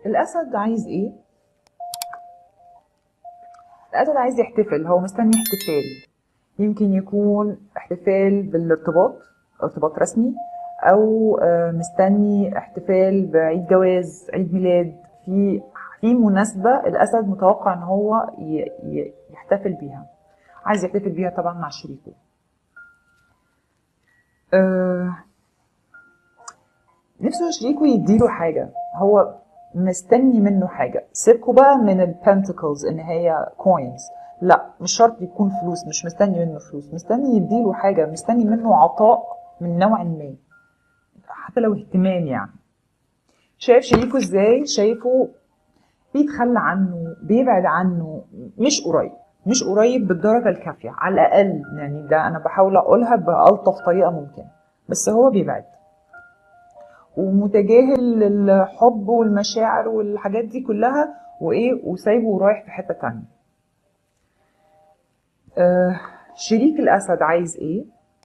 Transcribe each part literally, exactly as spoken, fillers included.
الاسد عايز ايه؟ الاسد عايز يحتفل، هو مستني احتفال. يمكن يكون احتفال بالارتباط، ارتباط رسمي، او آه، مستني احتفال بعيد جواز، عيد ميلاد، في في مناسبة الاسد متوقع ان هو ي- ي- يحتفل بيها. عايز يحتفل بيها طبعا مع شريكه. آه، نفسه شريكه يديله حاجة، هو مستني منه حاجة. سيبكوا بقى من البنتكلز ان هي كوينز، لا مش شرط يكون فلوس، مش مستني منه فلوس، مستني يديله حاجة، مستني منه عطاء من نوع ما، حتى لو اهتمام يعني. شايف شريكه ازاي؟ شايفه بيتخلى عنه، بيبعد عنه، مش قريب، مش قريب بالدرجة الكافية على الأقل. يعني ده أنا بحاول أقولها بألطف طريقة ممكن، بس هو بيبعد ومتجاهل الحب والمشاعر والحاجات دي كلها، وايه، وسايبه ورايح في حته تانية. آه شريك الاسد عايز ايه؟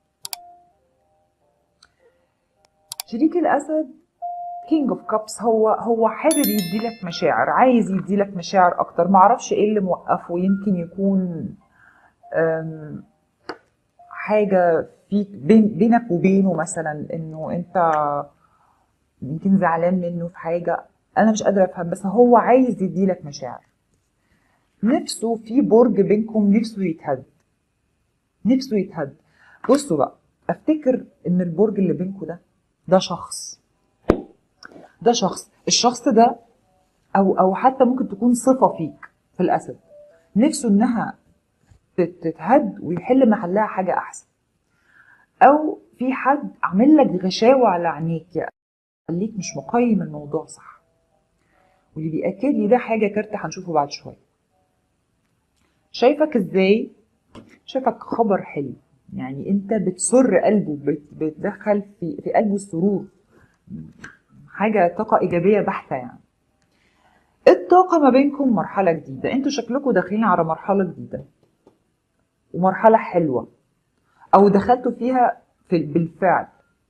شريك الاسد كينج اوف كابس، هو هو حابب يديلك مشاعر، عايز يديلك مشاعر اكتر. معرفش ايه اللي موقفه، يمكن يكون آم، حاجه فيك بين بينك وبينه، مثلا انه انت يمكن زعلان منه في حاجه، انا مش قادره افهم، بس هو عايز يديلك مشاعر. نفسه في برج بينكم، نفسه يتهد، نفسه يتهد. بصوا بقى، افتكر ان البرج اللي بينكم ده، ده شخص، ده شخص الشخص ده، او او حتى ممكن تكون صفة فيك في الاسد، نفسه انها تت- تتهد ويحل محلها حاجة احسن. او في حد عامل لك غشاوة على عينيك، خليك مش مقيم الموضوع صح. واللي بيأكد لي ده حاجة كارت هنشوفه بعد شوية. شايفك ازاي؟ شايفك خبر حلو، يعني انت بتسر قلبه، بت- بتدخل في في قلبه السرور، حاجة طاقة إيجابية بحتة يعني. الطاقة ما بينكم مرحلة جديدة، انتوا شكلكم داخلين على مرحلة جديدة ومرحلة حلوة، أو دخلتوا فيها في بالفعل.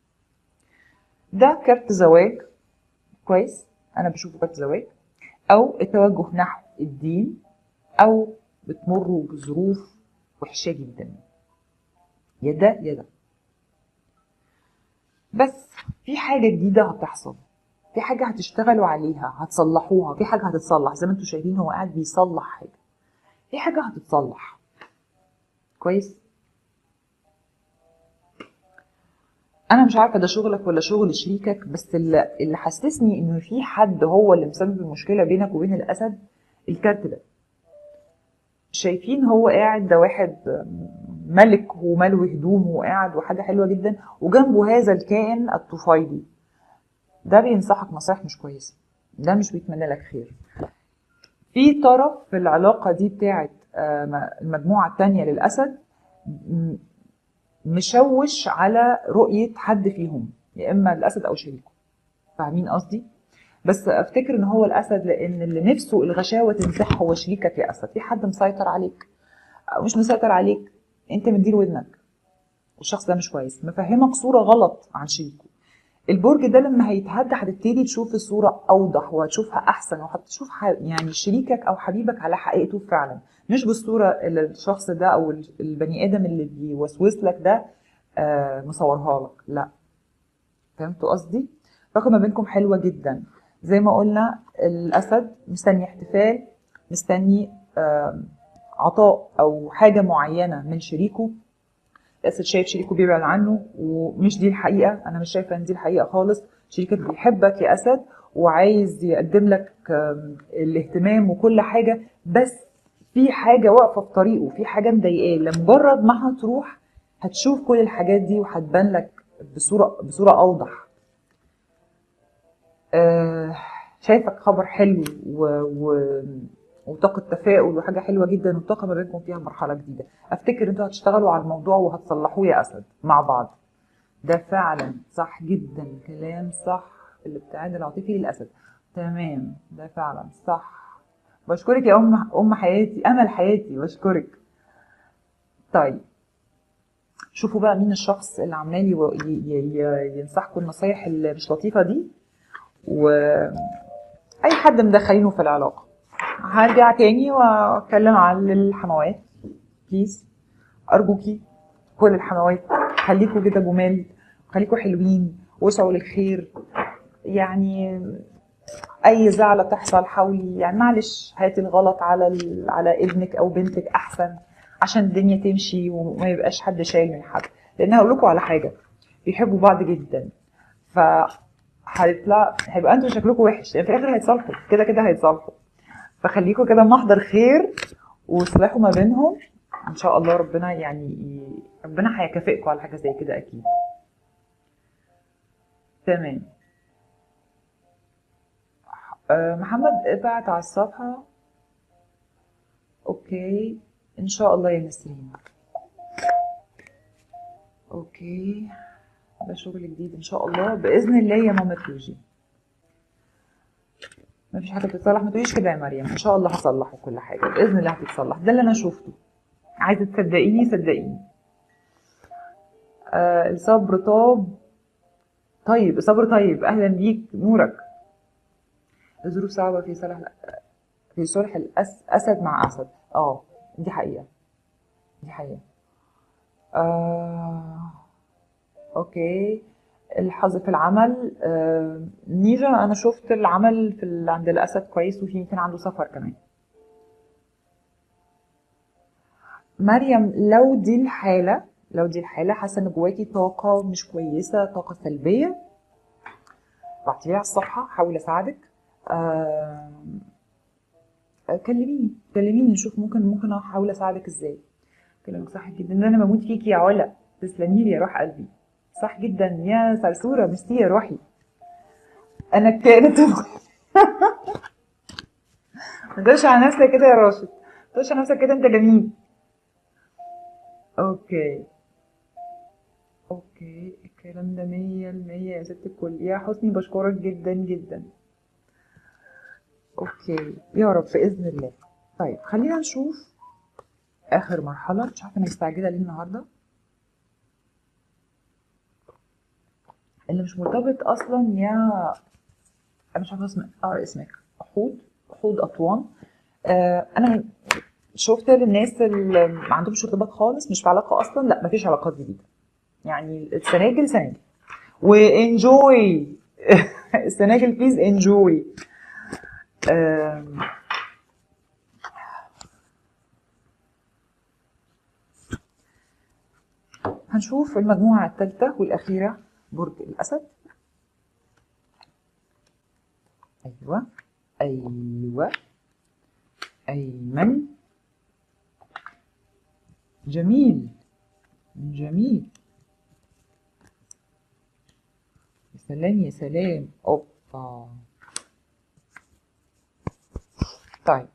ده كارت زواج، كويس، أنا بشوفه كارت زواج، أو التوجه نحو الدين، أو بتمروا بظروف وحشة جدا، يا ده يا ده. بس في حاجة جديدة هتحصل، في حاجة هتشتغلوا عليها، هتصلحوها، في حاجة هتتصلح. زي ما انتوا شايفين هو قاعد بيصلح حاجة، في حاجة هتتصلح، كويس. انا مش عارفه ده شغلك ولا شغل شريكك، بس اللي اللي حسسني انه في حد هو اللي مسبب المشكله بينك وبين الاسد، الكارت ده. شايفين هو قاعد، ده واحد ملك وملو هدومه وقاعد وحاجه حلوه جدا، وجنبه هذا الكائن الطفيلي، ده بينصحك نصايح مش كويسه، ده مش بيتمنى لك خير. في طرف في العلاقه دي بتاعت آه، المجموعه الثانيه للاسد م- مشوش على رؤيه حد فيهم، يا اما الاسد او شريكه. فاهمين قصدي؟ بس افتكر ان هو الاسد، لان اللي نفسه الغشاوه تنزح هو شريكك يا اسد. في حد مسيطر عليك او مش مسيطر عليك، انت مديله ودنك، والشخص ده مش كويس، مفهمك صوره غلط عن شريكه. البرج ده لما هيتهد هتبتدي تشوف الصوره اوضح، وهتشوفها احسن، وهتشوف يعني شريكك او حبيبك على حقيقته فعلا، مش بالصوره اللي الشخص ده او البني ادم اللي بيوسوس لك ده آه مصورها لك. لا، فهمتوا قصدي؟ الطاقة ما بينكم حلوة جدا. زي ما قلنا الأسد مستني احتفال، مستني آه، عطاء أو حاجة معينة من شريكه. الأسد شايف شريكه بيبعد عنه، ومش دي الحقيقة، أنا مش شايفة إن دي الحقيقة خالص. شريكك بيحبك يا أسد، وعايز يقدم لك آم، الاهتمام وكل حاجة، بس في حاجة واقفة في طريقه، في حاجة مضايقاه. لمجرد ما هتروح هتشوف كل الحاجات دي وهتبان لك بصورة بصورة أوضح. آه، شايفك خبر حلو و... و... وطاقة تفاؤل وحاجة حلوة جدا، والطاقة ما بينكم فيها مرحلة جديدة. افتكر انتوا هتشتغلوا على الموضوع وهتصلحوه يا اسد مع بعض. ده فعلا صح جدا، كلام صح. الابتعاد العاطفي للاسد، تمام، ده فعلا صح. بشكرك يا ام ام حياتي، امل حياتي، بشكرك. طيب، شوفوا بقى مين الشخص اللي عمال يو- ي- ي- ينصحكم النصايح اللي مش لطيفة دي. و اي حد مدخلينه في العلاقه. هرجع تاني واتكلم عن الحموات. بليز ارجوكي كل الحموات خليكوا كده جمال، خليكوا حلوين واسعوا للخير. يعني اي زعله تحصل حاولي يعني معلش هاتي الغلط على ال... على ابنك او بنتك احسن، عشان الدنيا تمشي وما يبقاش حد شايل من حد. لان هقول لكم على حاجه، بيحبوا بعض جدا، ف هيطلع هيبقى انتوا شكلكم وحش، يعني في الاخر هيتصالحوا كده كده هيتصالحوا. فخليكم كده محضر خير واصلحوا ما بينهم ان شاء الله. ربنا يعني ي... ربنا هيكافئكم على حاجه زي كده اكيد. تمام. أه محمد ابعت على الصفحه. اوكي ان شاء الله يا نسرين. اوكي ده شغل جديد ان شاء الله باذن الله يا ماما توجي. مفيش حاجه بتتصلح، ما تقوليش كده يا مريم، ان شاء الله هصلحه كل حاجه باذن الله هتتصلح، ده اللي انا شفته. عايزه تصدقيني صدقيني. آه الصبر طاب. طيب الصبر طيب، اهلا بيك نورك. الظروف صعبه في صلح في صلح الاسد مع اسد. اه دي حقيقه، دي حقيقه. آه اوكي. الحظ في العمل. آه نيجا انا شفت العمل في ال... عند الاسد كويس، وفي يمكن عنده سفر كمان. مريم لو دي الحاله، لو دي الحاله حاسه ان جواكي طاقه مش كويسه، طاقه سلبيه، ابعتيلي على الصفحه حاول اساعدك. آه كلميني كلميني نشوف ممكن ممكن احاول اساعدك ازاي. كلامك صح جدا، ان انا بموت فيكي يا علا. تسلمي لي يا روح قلبي. صح جدا يا سرسوره، ميرسي يا روحي. انا كانت ما تقولش على نفسك كده يا راشد، ما تقولش على نفسك كده، انت جميل. اوكي اوكي الكلام ده مية المية يا ست الكل يا حسني، بشكرك جدا جدا. اوكي يا رب باذن الله. طيب خلينا نشوف اخر مرحله. مش عارفه انا مستعجله ليه النهارده. اللي مش مرتبط اصلا يا انا مش عارفه اسمك اقرا اسمك. حود حود اطوان. آه انا شفت للناس اللي ما عندهمش ارتباط خالص، مش في علاقه اصلا، لا مفيش علاقات جديده، يعني السناجل سناجل وانجوي. السناجل بليز انجوي. هنشوف المجموعه الثالثه والاخيره، برج الاسد. ايوه ايوه ايمن. جميل جميل. يا سلام يا سلام. اوبا. طيب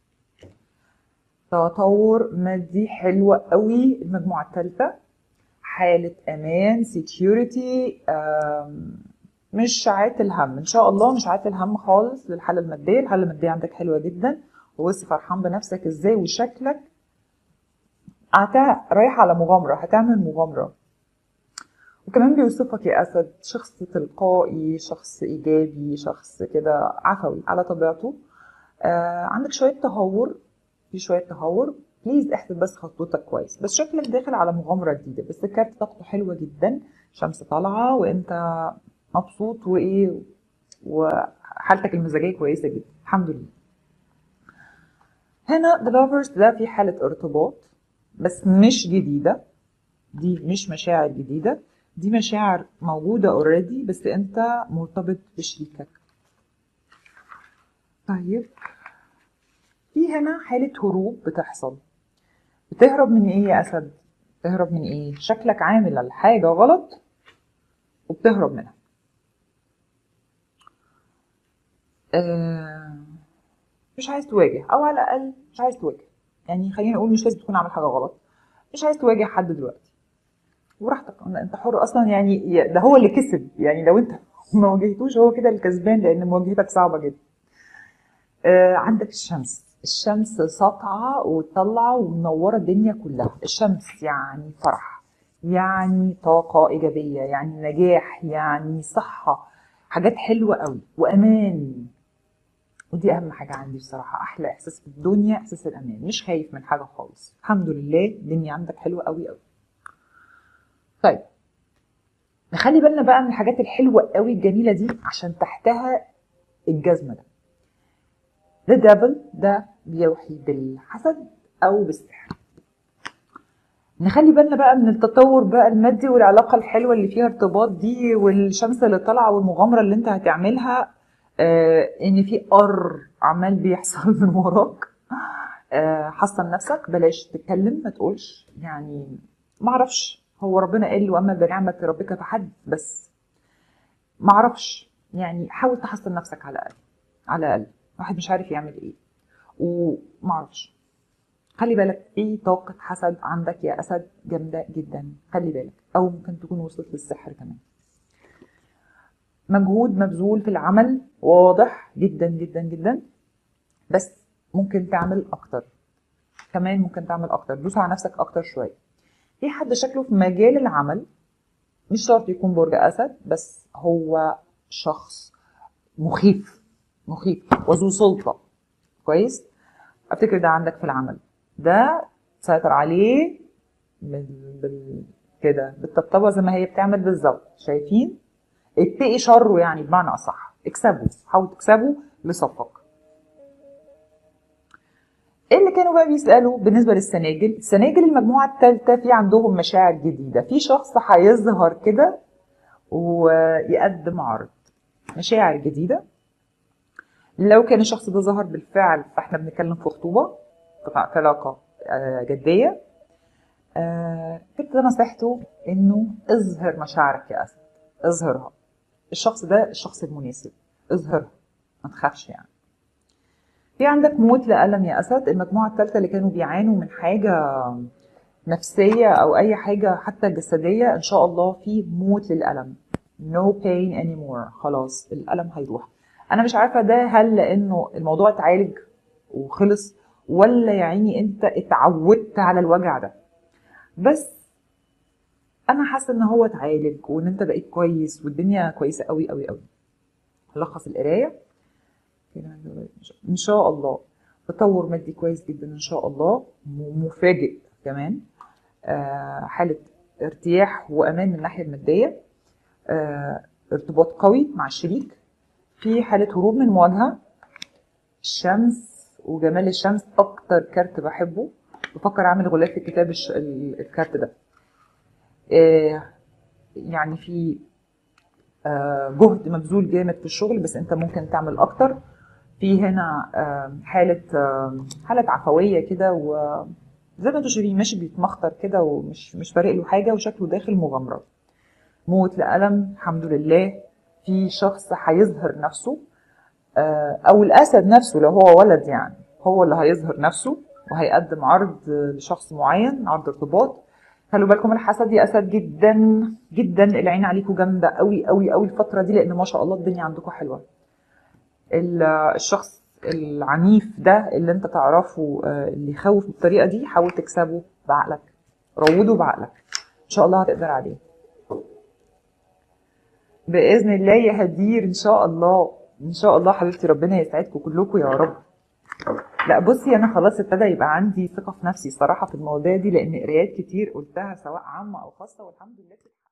تطور مادي حلو قوي. المجموعه الثالثه حاله امان، سيكيورتي، مش عاتل هم ان شاء الله، مش عاتل هم خالص للحاله الماديه. الحاله الماديه عندك حلوه جدا، وبص فرحان بنفسك ازاي وشكلك هت- رايح على مغامره، هتعمل مغامره. وكمان بيوصفك يا اسد شخص تلقائي، شخص ايجابي، شخص كده عفوي على طبيعته. آه عندك شويه تهور، في شويه تهور. بليز احسب بس خطوتك كويس، بس شكلك داخل على مغامره جديده. بس الكارت طاقته حلوه جدا، شمس طالعه وانت مبسوط وايه، وحالتك المزاجيه كويسه جدا الحمد لله. هنا the lovers ده في حاله ارتباط بس مش جديده، دي مش مشاعر جديده، دي مشاعر موجوده اوريدي بس انت مرتبط بشريكك. طيب في هنا حاله هروب بتحصل. بتهرب من ايه يا اسد؟ بتهرب من ايه؟ شكلك عامل على حاجه غلط وبتهرب منها. آه مش عايز تواجه، او على الاقل مش عايز تواجه. يعني خلينا نقول مش لازم تكون عامل حاجه غلط، مش عايز تواجه حد دلوقتي، براحتك انت حر اصلا. يعني ده هو اللي كسب، يعني لو انت ما واجهتوش هو كده الكسبان، لان مواجهتك صعبه جدا. آه عندك الشمس، الشمس ساطعه وطالعه ومنوره الدنيا كلها. الشمس يعني فرح، يعني طاقه ايجابيه، يعني نجاح، يعني صحه، حاجات حلوه قوي وامان. ودي اهم حاجه عندي بصراحه. احلى احساس في الدنيا احساس الامان، مش خايف من حاجه خالص، الحمد لله الدنيا عندك حلوه قوي قوي. طيب نخلي بالنا بقى من الحاجات الحلوه قوي الجميله دي عشان تحتها الجزمه ده. The devil ده بيوحي بالحسد او بالسحر. نخلي بالنا بقى من التطور بقى المادي والعلاقه الحلوه اللي فيها ارتباط دي، والشمس اللي طالعه والمغامره اللي انت هتعملها، آه ان في قر عمال بيحصل من وراك. آه حصن نفسك، بلاش تتكلم، ما تقولش يعني معرفش. هو ربنا قال واما بنعمه ربك فحد، بس معرفش يعني. حاول تحصن نفسك على الاقل، على الاقل واحد مش عارف يعمل ايه ومعرفش. خلي بالك في طاقة حسد عندك يا أسد جامدة جدا، خلي بالك، أو ممكن تكون وصلت للسحر كمان. مجهود مبذول في العمل واضح جدا جدا جدا، بس ممكن تعمل أكتر كمان، ممكن تعمل أكتر، دوس على نفسك أكتر شوية. في حد شكله في مجال العمل، مش شرط يكون برج أسد، بس هو شخص مخيف مخيف وذو سلطة، كويس؟ افتكر ده عندك في العمل، ده سيطر عليه بال... بال... كده بالطبطبه زي ما هي بتعمل بالظبط، شايفين؟ اتقي شره يعني، بمعنى اصح اكسبه، حاول تكسبه لصفك. ايه اللي كانوا بقى بيسالوا بالنسبه للسناجل؟ السناجل المجموعه الثالثه في عندهم مشاعر جديده، في شخص هيظهر كده ويقدم عرض مشاعر جديده. لو كان الشخص ده ظهر بالفعل فاحنا بنتكلم في خطوبه، في علاقه جديه. آه كنت نصيحته انه اظهر مشاعرك يا اسد، اظهرها. الشخص ده الشخص المناسب، اظهرها، ما تخافش يعني. في عندك موت لألم يا اسد. المجموعه الثالثه اللي كانوا بيعانوا من حاجه نفسيه او اي حاجه حتى جسديه، ان شاء الله في موت للألم. no pain anymore، خلاص الألم هيروح. انا مش عارفه ده هل لانه الموضوع اتعالج وخلص، ولا يا عيني انت اتعودت على الوجع ده، بس انا حاسه ان هو اتعالج وان انت بقيت كويس والدنيا كويسه قوي قوي قوي. لخص القرايه ان شاء الله، تطور مادي كويس جدا ان شاء الله، مفاجئ كمان. آه حاله ارتياح وامان من الناحيه الماديه، آه ارتباط قوي مع الشريك، في حاله هروب من مواجهه. الشمس وجمال الشمس اكتر كارت بحبه، بفكر اعمل غلاف في كتاب الكارت ده. آه يعني في جهد مبذول جامد في الشغل، بس انت ممكن تعمل اكتر. في هنا حاله حاله عفويه كده، وزي ما انتوا شايفين ماشي بيتمخطر كده ومش مش فارق له حاجه، وشكله داخل مغامره. موت لألم الحمد لله. في شخص هيظهر نفسه، او الاسد نفسه لو هو ولد يعني هو اللي هيظهر نفسه وهيقدم عرض لشخص معين، عرض ارتباط. خلوا بالكم الحسد يا اسد جدا جدا، العين عليكم جامده قوي قوي قوي الفتره دي، لان ما شاء الله الدنيا عندكم حلوه. الشخص العنيف ده اللي انت تعرفه اللي يخوف بالطريقه دي، حاول تكسبه بعقلك، روده بعقلك، ان شاء الله هتقدر عليه باذن الله يا هدير. ان شاء الله ان شاء الله حبيبتي، ربنا يسعدكم كلكم يا رب. لا بصي انا خلاص ابتدى يبقى عندي ثقه في نفسي الصراحه في المواضيع دي، لان قرايات كتير قلتها سواء عامه او خاصه، والحمد لله.